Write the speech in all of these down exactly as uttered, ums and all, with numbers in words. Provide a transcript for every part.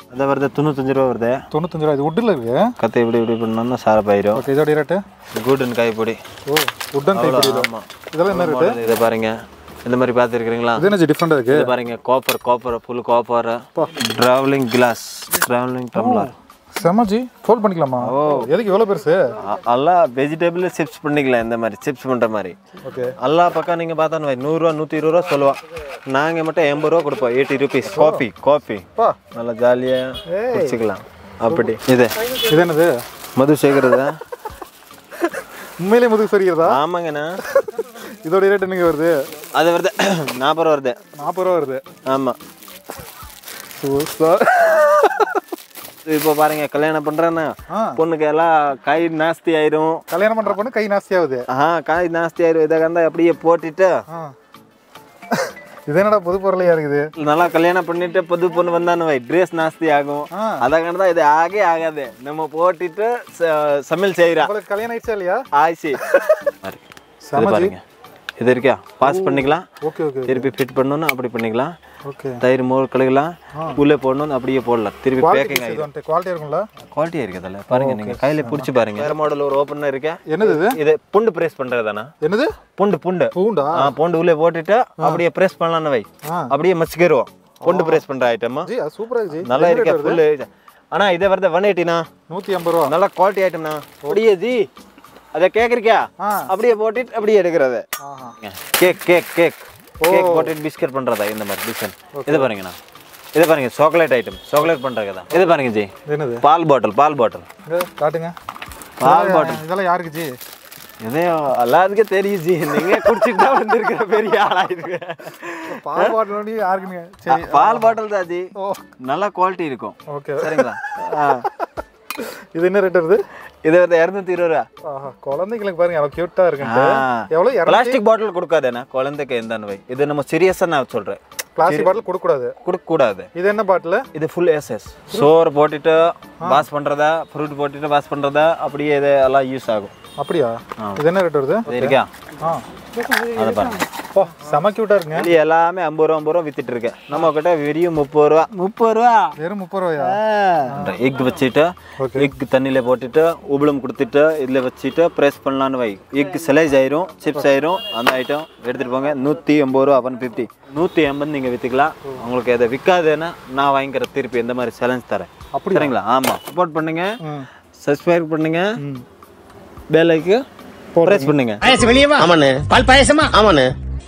அது வருது தொண்ணூத்தஞ்சு ரூபா வருது. தொண்ணூத்தஞ்சு ரூபா. இது வுட்ல இருக்கு. கத்தை இப்படி இப்படி பண்ணோம்னா ஷார்ப் ஆயிரும். ஓகே, இதோட ரேட் குட்டன் கைப்பொடி. ஓ, வுட்டன் கைப்பொடி. ஆமா. இதெல்லாம் என்ன ரேட்? இத பாருங்க. இந்த மாதிரி பாத்துக்கிறீங்களா? இது என்ன டிஃபரண்டா இருக்கு? இது பாருங்க, copper copper full copper. Travelling glass, travelling tumbler. சமஜி ஃபோல்ட் பண்ணிக்கலாமா? ஓ, எதுக்கு இவ்வளவு பெருசு? எல்லா வெஜிடபிள் சிப்ஸ் பண்ணிக்கலாம். இந்த மாதிரி சிப்ஸ் பண்ற மாதிரி. ஓகே. எல்லா பக்கம் நீங்க பார்த்தா நூறு ரூபா நூத்தி இருபது ரூபா சொல்லுவா. நாங்க மட்டும் எண்பது ரூபா கொடுப்போம். Eighty rupees. காஃபி காஃபி நல்லா ஜாலியா குடிச்சுக்கலாம். அப்படி இது இது என்னது? மது சேர்க்கறதா? உண்மையிலே மது சேர்க்கிறதா? ஆமாங்கண்ணா. இதோட ரேட் என்னங்க வருது? அது வருது நாற்பது ரூபா வருது. நாற்பது ரூபா வருது. ஆமா. சூப்பர். இப்போ பாருங்க, கல்யாணம் பண்றேன்னா பொண்ணுக்கு எல்லாம் கை நாஸ்தி ஆயிரும். கல்யாணம் பண்ற பொண்ணு கை நாஸ்தி ஆகுது. ஆ, கை நாஸ்தி ஆயிரும். இதை கண்டா அப்படியே போட்டுட்டு இது என்னடா புது பொருளையா இருக்குது? நல்லா கல்யாணம் பண்ணிட்டு புது பொண்ணு வந்தானு வை, ட்ரெஸ் நாஸ்தி ஆகும். அதை கண்டா இது ஆகே ஆகாது. நம்ம போட்டுட்டு சமையல் செய்யறா. உங்களுக்கு கல்யாணம் ஆயிடுச்சா இல்லையா? ஆயிடுச்சு. பாருங்க, இது இருக்கா, பாஸ் பண்ணிக்கலாம். Okay okay. திருப்பி ஃபிட் பண்ணனும் அப்படி பண்ணிக்கலாம். ஓகே. தயிர் மோர் கழுகலாம், உள்ளே போடணும் அப்படியே போடலாம். திருப்பி பேக்கிங் ஆயிடும். குவாலிட்டி இருக்கும்ல? குவாலிட்டியா இருக்குதுல்ல. பாருங்க, நீங்க கையில பிடிச்சி பாருங்க. வேற மாடல் ஒரு ஓபனர் இருக்கா. என்னது இது? இது புண்டு பிரஸ் பண்றதானா? என்னது புண்டு? புண்டு பூண்டா? ஆ, புண்டு உள்ளே போட்டுட்டு அப்படியே பிரஸ் பண்ணலாம்னு வை. அப்படியே மச்சிக்கிறோம். புண்டு பிரஸ் பண்ற ஐட்டமா. ஜி அது சூப்பரா இருக்கு ஜி. நல்லா இருக்கா ஃபுல். ஆனா இதே வருது நூற்று எண்பது னா. நூற்று ஐம்பது ரூபாய். நல்ல குவாலிட்டி ஐட்டம்னா. அப்படியே ஜி அத கேக்குறியா? அப்படியே போட்டுட்டு அப்படியே எடுக்கிறது. கேக் கேக் கேக் கேக் போட்டுட்டு பிஸ்கட் பண்றதா இந்த மாதிரி டிசைன். இது பாருங்கண்ணா, இது பாருங்க, சாக்லேட் ஐட்டம், சாக்லேட் பண்றதுதான். இது பாருங்க ஜி, என்னது? பால் பாட்டில். பால் பாட்டில் காட்டுங்க. பால் பாட்டில். இதெல்லாம் யாருக்கு ஜி? இதே எல்லாத்துக்கும் தெரியும் ஜி. நீங்க குடிச்சிட்டு தான் வந்திருக்கிற பெரிய ஆளா இருக்கு. பால் பாட்டில் யாருக்குங்க? சரி, பால் பாட்டில் தான் ஜி. நல்ல குவாலிட்டி இருக்கும். ஓகே, சரிங்களா? இது என்ன ரேட் வருது? இது வந்து இருநூத்தி இருபது ரூபா. ஆஹா, குழந்தைகளுக்கு பாருங்க எவ்வளவு கியூட்டா இருக்கு. எவ்வளவு? பிளாஸ்டிக் பாட்டில் கொடுக்காதேனா குழந்தைக்கு. எந்த வை இது நம்ம சீரியஸா நான் சொல்றேன். பிளாஸ்டிக் பாட்டில் கொடுக்க கூடாது. கொடுக்க கூடாது. இது என்ன பாட்டில்? இது ஃபுல் எஸ்எஸ். சோறு போட்டுட்டு வாஷ் பண்றதா, ஃப்ரூட் போட்டுட்டு வாஷ் பண்றதா, அப்படியே இது எல்லாம் யூஸ் ஆகும். அப்படியா? இது என்ன ரேட் வருது? இது இருக்கா? ஆ, அத பாருங்க. போ, செம கியூட்டா இருக்குங்க. இது எல்லாமே ஐம்பது ரூபா ஐம்பது ரூபா வித்துட்டு இருக்கு. நம்ம கிட்ட வெறும் முப்பது ரூபா. முப்பது ரூபா. வெறும் முப்பது ரூபாயா? எக் வச்சிட்டு எக் தண்ணியில போட்டுட்டு உபளம் கொடுத்துட்டு இதுல வச்சிட்டு பிரஸ் பண்ணலாம்னு வை. எக் ஸ்லைஸ் ஆயிரும், சிப்ஸ் ஆயிரும். அந்த ஐட்டம் எடுத்துட்டு போங்க. நூத்தி எண்பது ரூபா. One fifty. நூத்தி எண்பது நீங்க வித்துக்கலாம். உங்களுக்கு இதை விற்காதுன்னா நான் வாங்கிக்கிற திருப்பி இந்த மாதிரி சேலஞ்ச் தரேன். சரிங்களா? ஆமா, சப்போர்ட் பண்ணுங்க, சப்ஸ்கிரைப் பண்ணுங்க, பெல் ஐக்கன் பிரஸ் பண்ணுங்க. பாயசம் வெளியே வா. ஆமாண்ணே. பால் பாயசமா? ஆமாண்ணே.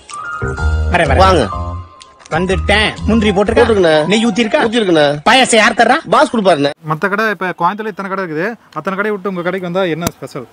வர வர வாங்க. வந்துட்டேன். முந்திரி போட்டுருக்கா? நெய் ஊத்தி இருக்கா? ஊத்தி இருக்குண்ணே. பாயசம் யார் தர்றா? பாஸ் கொடுப்பாருண்ணே. மற்ற கடை இப்போ கோயம்புத்தூர்ல இத்தனை கடை இருக்குது. அத்தனை கடை விட்டு உங்க கடைக்கு வந்தா என்ன ஸ்பெஷல்?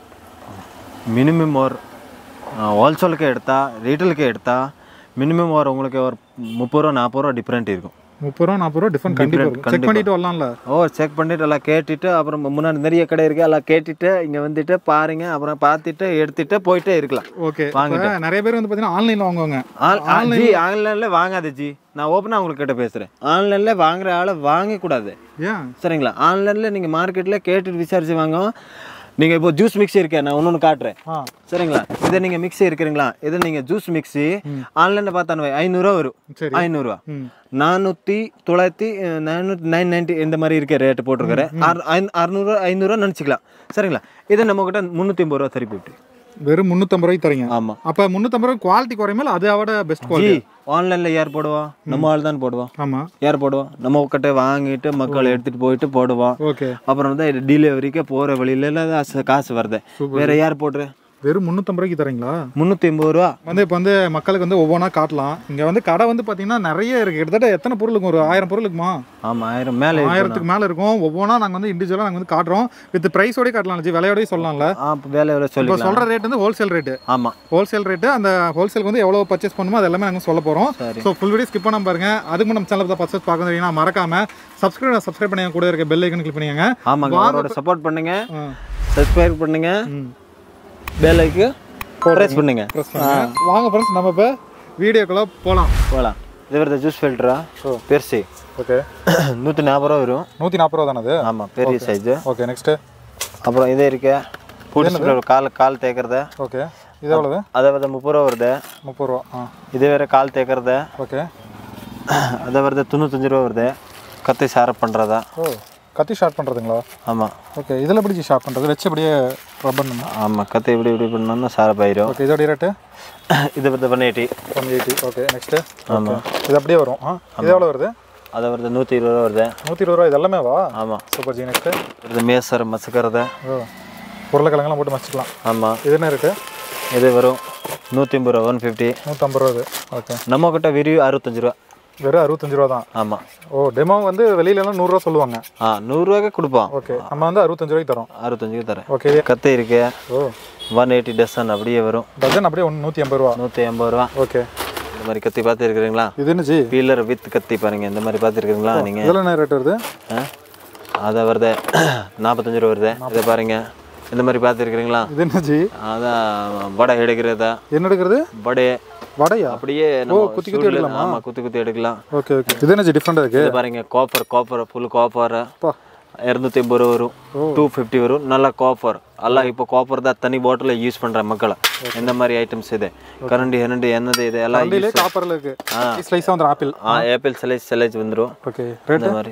மினிமம் ஒரு ஹோல்சேலுக்கு எடுத்தா, ரீட்டெயிலுக்கு எடுத்தா மினிமம் ஒரு உங்களுக்கு ஒரு முப்பது ரூபா நாற்பது ரூபா டிஃப்ரெண்ட் இருக்கும். முப்பது ரூபா நாற்பது ரூபா டிஃபரெண்ட் கண்டிப்பாக இருக்கும். செக் பண்ணிட்டு வரலாம்ல? ஓ, செக் பண்ணிட்டு எல்லாம் கேட்டுட்டு அப்புறம் முன்னாடி நிறைய கடை இருக்கு, எல்லாம் கேட்டுட்டு இங்கே வந்துட்டு பாருங்க, அப்புறம் பார்த்துட்டு எடுத்துட்டு போயிட்டே இருக்கலாம். ஓகே, வாங்க. நிறைய பேர் வந்து பார்த்தீங்கன்னா ஆன்லைனில் வாங்குவாங்க. ஆன்லைனில் வாங்காது ஜி. நான் ஓப்பனாக உங்களுக்கு கிட்ட பேசுகிறேன். ஆன்லைனில் வாங்குற ஆளை வாங்கக்கூடாது. ஏன்? சரிங்களா? ஆன்லைனில் நீங்கள் மார்க்கெட்டில் கேட்டுட்டு விசாரிச்சு வாங்க. நீங்கள் இப்போ ஜூஸ் மிக்ஸி இருக்கேன், நான் ஒன்று காட்டுறேன். சரிங்களா? இதை நீங்கள் மிக்ஸி இருக்கிறீங்களா? இதை நீங்கள் ஜூஸ் மிக்ஸி ஆன்லைனில் பார்த்தானு ஐநூறுரூவா வரும். ஐநூறுரூவா நானூற்றி தொள்ளாயிரத்தி நானூற்றி நைன் நைன்ட்டி இந்த மாதிரி இருக்க ரேட்டு போட்டிருக்கிறேன். அறுநூறுவா ஐநூறுரூவா நினச்சிக்கலாம். சரிங்களா? இதை நம்மக்கிட்ட முந்நூற்றி ஐம்பது ரூபா தரப்பி விட்டு வெறும் முந்நூற்றம்பது ரூபாய்க்கு தரீங்க. ஆமாம். அப்போ முந்நூற்றம்பது ரூபாய் குவாலிட்டி குறையுமே, அது அவட பெஸ்ட் குவாலிட்டி. ஆன்லைனில் யார் போடுவா? நம்ம ஆள் தான் போடுவோம். ஆமாம், யார் போடுவோம்? நம்ம கிட்ட வாங்கிட்டு மக்கள் எடுத்துகிட்டு போயிட்டு போடுவோம். ஓகே, அப்புறம் வந்து டெலிவரிக்கு போகிற வழியில காசு வருது. வேற யார் போடுற? வெறும் முந்நூற்றம்பது ரூபாய்க்கு தரீங்களா? முந்நூற்றி ஐம்பது ரூபா வந்து இப்போ வந்து மக்களுக்கு வந்து ஒவ்வொன்றா காட்டலாம். இங்கே வந்து கடை வந்து பார்த்தீங்கன்னா நிறைய இருக்குது. கிட்டத்தட்ட எத்தனை பொருள் இருக்கும்? ஒரு ஆயிரம் பொருள் இருக்குமா? ஆமாம், ஆயிரம் மேலே, ஆயிரத்துக்கு மேலே இருக்கும். ஒவ்வொன்றா நாங்கள் வந்து இண்டிவிஜுவலாக நாங்கள் வந்து காட்டுறோம். வித் ப்ரைஸோடய காட்டலாம், விலையோடய சொல்லலாம்ல? ஆ, விலையோட சொல்லி இப்போ சொல்கிற ரேட் வந்து ஹோல்சேல் ரேட்டு. ஆமாம், ஹோல்சேல் ரேட்டு. அந்த ஹோல்சேலுக்கு வந்து எவ்வளோ பர்ச்சேஸ் பண்ணுமோ அது எல்லாமே நாங்கள் சொல்ல போகிறோம். ஸோ ஃபுல் வீடியோ ஸ்கிப் பண்ணாமல் பாருங்க. அதுக்கு நம்ம சேனல் தான் பர்ச்சேஸ் பார்க்க தெரியுங்கன்னா மறக்காம சப்ஸ்கிரைப் சப்ஸ்கிரைப் பண்ணி கூட இருக்க பெல் ஐக்கன் கிளிக் பண்ணிங்க. ஆமாங்க, அவரோட சப்போர்ட் பண்ணுங்க, சப்ஸ்கிரைப் பண்ணுங்க, பெல் ஐக்கன் பிரஸ் பண்ணுங்க. வாங்க ஃப்ரெண்ட்ஸ், நம்ம இப்போ வீடியோக்குள்ள போகலாம் போகலாம் இது வருது ஜூஸ் ஃபில்டரா பெருசு. ஓகே, நூற்றி நாற்பது ரூபா வரும். நூற்றி நாற்பது ரூபா தானே அது? ஆமாம், பெரிய சைஸு. ஓகே, நெக்ஸ்ட்டு அப்புறம் இதே இருக்கு பிடிச்சி கால் கால் தேய்க்கிறது. ஓகே, இது எவ்வளவு? அதை வந்து முப்பது ரூபா வருது. முப்பது ரூபா. ஆ, இது வேறு கால் தேய்க்கிறது. ஓகே, அதை வருது தொண்ணூத்தஞ்சு ரூபா வருது. கத்தி ஷார்ப் பண்ணுறதா. ஓ கத்தி ஷார்ப் பண்ணுறதுங்களா? ஆமாம். ஓகே இதில் எப்படி ஷார்ப் பண்ணுறது? வச்சு அப்படியே ரப் பண்ணணும். ஆமாம் கத்தி இப்படி இப்படி பண்ணோம்னா ஷார்ப் ஆயிரும். ஓகே இதோட ரேட்டு இது வந்து one eighty. One eighty okay next. ஆமாம் இது அப்படியே வரும். ஆ இது எவ்வளோ வருது? அது வருது நூற்றி இருபது ரூபா வருது. நூற்றி இருபது ரூபா இது எல்லாமே வா? ஆமாம். Super G. நெக்ஸ்ட்டு இது மேசர் மசுக்கிறது. ஓ உருளைக்கிழங்கெல்லாம் போட்டு மசிக்கலாம். ஆமாம். இது என்ன ரேட்டு? இது வரும் நூற்றி ஐம்பது ரூபா. One fifty. நூற்றம்பது ரூபா. ஓகே நம்மக்கிட்ட விரிவு அறுபத்தஞ்சு ரூபா. வெறும் அறுபத்தஞ்சு ரூபா தான். ஆமாம். ஓ டெமோ வந்து வெளியிலலாம் நூறுரூவா சொல்லுவாங்க. ஆ நூறுரூவாய்க்கு கொடுப்போம். ஓகே நம்ம வந்து அறுபத்தஞ்சு ரூபாய்க்கு தரோம். அறுபத்தஞ்சுக்கு தரேன். ஓகே கத்தி இருக்கு. ஓ ஒன் எயிட்டி டசன் அப்படியே வரும். டசன் அப்படியே ஒன்று நூற்றி ஐம்பது ரூபா. நூற்றி ஐம்பது ரூபா. ஓகே இந்த மாதிரி கத்தி பார்த்துருக்குறீங்களா? இது என்ன ஜி? பீலர் வித் கத்தி பாருங்க. இந்த மாதிரி பார்த்துருக்குறீங்களா நீங்கள்? இதில் என்ன ரேட் வருது? அதை வருது நாற்பத்தஞ்சு ரூபா வருது. இதை பாருங்க இந்த மாதிரி பார்த்துருக்குறீங்களா? இது என்ன ஜி? அதான் வடை எடுக்கிறதா. என்ன எடுக்கிறது? வடை. வடையா? அப்படியே நம்ம குத்தி குத்தி எடுக்கலாமா? ஆமாம் குத்தி குத்தி எடுக்கலாம். Okay okay. இது என்ன ஜி டிஃப்ரெண்டாக இருக்குது? இது பாருங்க காப்பர் காப்பர் ஃபுல் காப்பர். இரநூத்தி ஐம்பது ரூபா வரும். டூ ஃபிஃப்டி வரும். நல்ல காப்பர் எல்லாம் இப்போ காப்பர் தான் தனி பாட்டில் யூஸ் பண்ணுற மக்களை. இந்த மாதிரி ஐட்டம்ஸ் இது கரண்டி ஹரண்டி என்னது இது எல்லாம் காப்பரில் இருக்கு. ஸ்லைஸாக வந்துடும். ஆப்பிள் ஆ ஆப்பிள் ஸ்லைஸ் ஸ்லைஸ் வந்துடும். ஓகே இந்த மாதிரி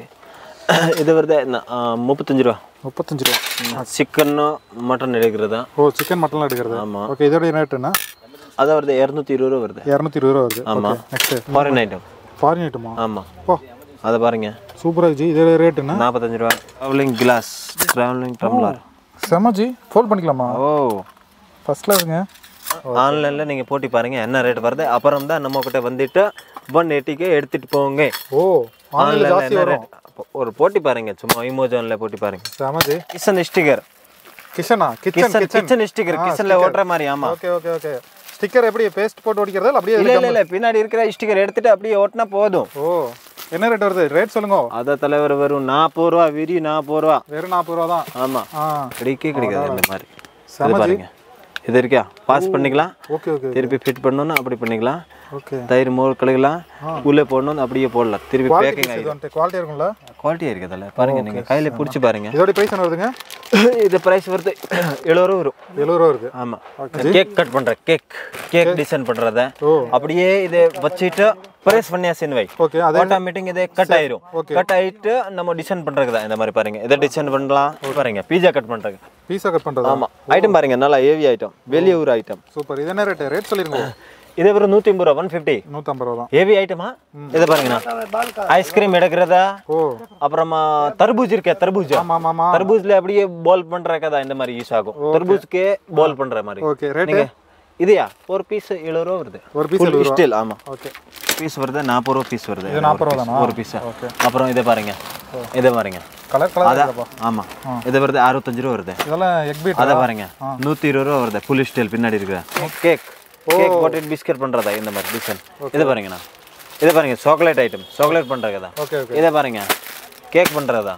இது வருது முப்பத்தஞ்சு ரூபா. முப்பத்தஞ்சு ரூபா. சிக்கன்னு மட்டன் எடுக்கிறதா? ஓ சிக்கன் மட்டன்லாம் எடுக்கிறது. ஆமாம். ஓகே இதோட ரேட் என்ன? அது வருது இரநூத்தி இருபது ரூபா வருது. இரநூத்தி இருபது ரூபா வருது. ஆமாம். Next foreign item. ஃபாரின் ஐட்டமா? ஆமாம். ஓ அதை பாருங்க சூப்பராக ஜி. இதோட ரேட் என்ன? நாற்பத்தஞ்சு ரூபா. Travelling glass travelling tumbler. செம ஜி. ஃபோல்ட் பண்ணிக்கலாமா? ஓ ஃபர்ஸ்ட் கிளாஸுங்க. ஆன்லைனில் நீங்கள் போட்டி பாருங்கள் என்ன ரேட் வருது. அப்புறம் தான் நம்ம கிட்ட வந்துட்டு ஒன் எயிட்டிக்கு எடுத்துகிட்டு போங்க. ஓ ஆன்லைனில் ஜாஸ்தி வரும். ஒரு போட்டி பாருங்க சும்மா இமோஜானில் போட்டி பாருங்க. செம ஜி. Kitchen sticker. கிச்சனா? Kitchen kitchen sticker. கிச்சனில் ஓட்டுற மாதிரி. ஆமாம். Okay okay okay. ஸ்டிக்கர் எப்படி பேஸ்ட் போட்டு ஓடிக்கிறதா இல்லை அப்படியே? இல்லை இல்லை இல்லை பின்னாடி இருக்கிற ஸ்டிக்கர் எடுத்துட்டு அப்படியே ஓட்டினா போதும். ஓ என்ன ரேட் வருது? ரேட் சொல்லுங்க. அதை தலைவர் வரும் நாற்பது ரூபா. விரி நாற்பது ரூபா. வெறும் நாற்பது ரூபா தான். ஆமாம். கிடைக்கே கிடைக்காது இந்த மாதிரி. பாருங்க இது இருக்கா பாஸ் பண்ணிக்கலாம். Okay okay. திருப்பி ஃபிட் பண்ணணும்னா அப்படி பண்ணிக்கலாம். ஓகே தயிர் மோர் கழுகலாம் உள்ளே போடணும் அப்படியே போடலாம். திருப்பி பேக்கிங் ஆகிடும். குவாலிட்டியாக இருக்கும்ல? குவாலிட்டியாக இருக்குதுல்ல பாருங்க. நீங்கள் கையில் பிடிச்சி பாருங்க. இதோட ப்ரைஸ் என்ன வருதுங்க? இது ப்ரைஸ் வருது எழுபது ரூபா வரும். எழுபது ரூபா வருது. ஆமாம். கேக் கட் பண்ணுற கேக் கேக் டிசைன் பண்ணுறத அப்படியே இதை வச்சுட்டு ப்ரெஸ் பண்ணியாசின்னு வை. ஓகே அது ஆட்டோமேட்டிக் இதே கட் ஆயிரும். கட் ஆகிட்டு நம்ம டிசைன் பண்ணுறதுக்கு தான் இந்த மாதிரி பாருங்க. இதை டிசைன் பண்ணலாம். பாருங்க பீஸா கட் பண்ணுறது. பீஸா கட் பண்ணுறது. ஆமாம். ஐட்டம் பாருங்க நல்லா ஹெவி ஐட்டம் வெளியூர் ஐட்டம். சூப்பர். இது என்ன ரேட்? ரேட் சொல்லிருங்க. இது ஒரு நூற்றி ஐம்பது ரூபா. One fifty. நூற்றம்பது ரூபா தான். ஹெவி ஐட்டமா? இதை பாருங்கண்ணா ஐஸ்கிரீம் எடுக்கிறதா. ஓ அப்புறமா தர்பூஜ் இருக்கே தர்பூஜ். ஆமாம் ஆமாம். தர்பூஜ்ல அப்படியே பால் பண்ணுறக்கதா இந்த மாதிரி யூஸ் ஆகும். தர்பூஜ்க்கே பால் பண்ணுற மாதிரி. ஓகே ரேட் இதையா? ஒரு பீஸ் எழுபது ரூபா வருது. ஒரு பீஸ் ஸ்டில். ஆமாம். ஓகே பீஸ் வருது நாற்பது ரூபா. பீஸ் வருது. இது நாற்பது ரூபா தானா ஒரு பீஸ்? ஓகே. அப்புறம் இதை பாருங்க. இதை பாருங்க கலர் கலர். ஆமாம். இது வருது அறுபத்தஞ்சு ரூபா வருது. இதெல்லாம் எக் பீட். அதை பாருங்க நூற்றி இருபது ரூபா வருது. ஃபுல் ஸ்டில் பின்னாடி இருக்கிற கேக் கேக் போட்டு பிஸ்கட் பண்ணுறதா இந்த மாதிரி டிசைன். இதை பாருங்கண்ணா. இதை பாருங்க சாக்லேட் ஐட்டம் சாக்லேட் பண்ணுறதா. Okay okay. இதை பாருங்க கேக் பண்ணுறதா.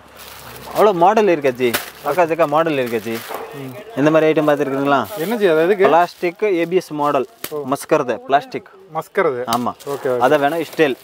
அவ்வளோ மாடல் இருக்காச்சு. அக்கா ஜக்கா மாடல் இருக்காச்சு. இந்த மாதிரி ஐட்டம் பார்த்துருக்கீங்களா? என்ன ஜி அதாவது பிளாஸ்டிக் ஏபிஎஸ் மாடல் மஸ்கறது பிளாஸ்டிக் மஸ்கறது. ஆமாம். ஓகே. அதை வேணும் ஸ்டைல்.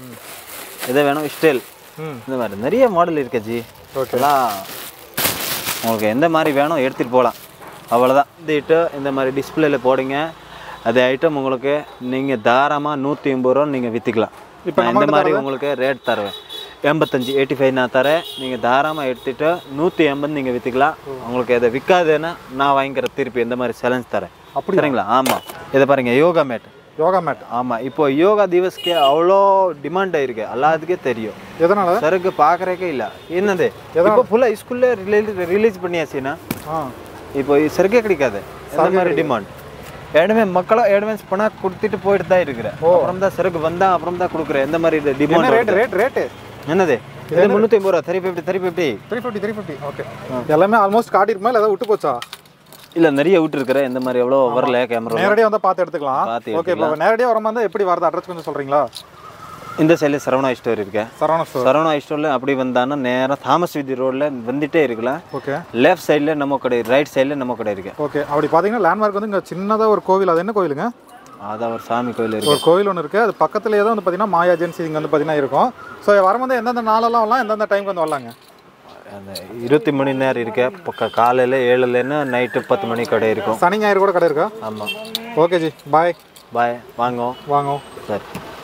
இதை வேணும் ஸ்டைல். இந்த மாதிரி நிறைய மாடல் இருக்காச்சு. ஓகேலாம் உங்களுக்கு எந்த மாதிரி வேணும் எடுத்துகிட்டு போகலாம். அவ்வளோதான். இதுட்டு இந்த மாதிரி டிஸ்பிளேல போடுங்க. அதே ஐட்டம் உங்களுக்கு நீங்கள் தாராளமாக நூற்றி ஐம்பது ரூபா நீங்கள் விற்றுக்கலாம். இப்போ இந்த மாதிரி உங்களுக்கு ரேட் தருவேன். எண்பத்தஞ்சு எயிட்டி ஃபைவ் நான் தரேன். நீங்கள் தாராளமாக எடுத்துகிட்டு நூற்றி எண்பது நீங்கள் விற்றுக்கலாம். உங்களுக்கு எதை விற்காதுன்னா நான் வாங்கிக்கிற திருப்பி இந்த மாதிரி சேலஞ்ச் தரேன். அப்படி சரிங்களா? ஆமாம். இதை பாருங்கள் யோகா மேட். யோகா மேட். ஆமாம். இப்போ யோகா திவஸ்க்கு அவ்வளோ டிமாண்ட் ஆயிருக்கு. எல்லாத்துக்கே தெரியும். எதனால? சருக்கு பார்க்குறக்கே இல்லை. என்னது இப்போ ஃபுல்லாக ஸ்கூல்ல ரிலீஸ் ரிலீஸ் பண்ணியாச்சுன்னா இப்போ சருக்கே கிடைக்காது. இந்த மாதிரி டிமாண்ட் ஏடுமே மக்களை அட்வான்ஸ் பணம் கொடுத்துட்டு போயிட்டு தான் இருக்கிறேன். அப்புறம் தான் சரக்கு வந்தா அப்புறம் தான் கொடுக்குறேன். இந்த மாதிரி டிமாண்ட். ரேட் ரேட் ரேட் என்னது? இது முந்நூற்றி ஐம்பது ரூபா. Three fifty three fifty three fifty three fifty. Okay எல்லாமே ஆல்மோஸ்ட் காட்டிருக்குமா இல்லை ஏதாவது விட்டு போச்சா? இல்லை நிறைய விட்டு இருக்கிறேன். இந்த மாதிரி எவ்வளோ வரல கேமரா. நேரடியாக வந்தால் பார்த்து எடுத்துக்கலாம். ஓகே இப்போ நேரடியாக வர மாதிரி எப்படி வரது அட்ரஸ் கொஞ்சம் சொல்கிறீங்களா? இந்த சைடில் சரவணா ஸ்டோர் இருக்கு. சரவணா ஸ்டோர் சரவணா ஸ்டோரில் அப்படி வந்தாங்கன்னா நேராக தாமஸ் வீதி ரோடில் வந்துட்டே இருக்கலாம். ஓகே லெஃப்ட் சைடில் நம்ம கடை ரைட் சைடில் நம்ம கடை இருக்கு. ஓகே அப்படி பார்த்தீங்கன்னா லேண்ட்மார்க் வந்து இங்கே சின்னதாக ஒரு கோவில். அது என்ன கோவிலுங்க? அதான் ஒரு சாமி கோவில் இருக்குது. ஒரு கோவில் ஒன்று இருக்குது. அது பக்கத்துலேயே தான் வந்து பார்த்தீங்கன்னா மாயா ஏஜென்சி இங்கே வந்து பார்த்தீங்கன்னா இருக்கும். ஸோ வரும்போது எந்தெந்த நாளெல்லாம் வரலாம் எந்தெந்த டைமுக்கு வந்து வரலாங்க? அந்த இருபத்தி மணி நேரம் இருக்கு. பக்கம் காலையில் ஏழுலேருந்து நைட்டு பத்து மணி கடை இருக்கும். சனி ஞாயிறு கூட கடை இருக்கா? ஆமாம். ஓகே ஜி பாய் பாய். வாங்க வாங்க. சரி.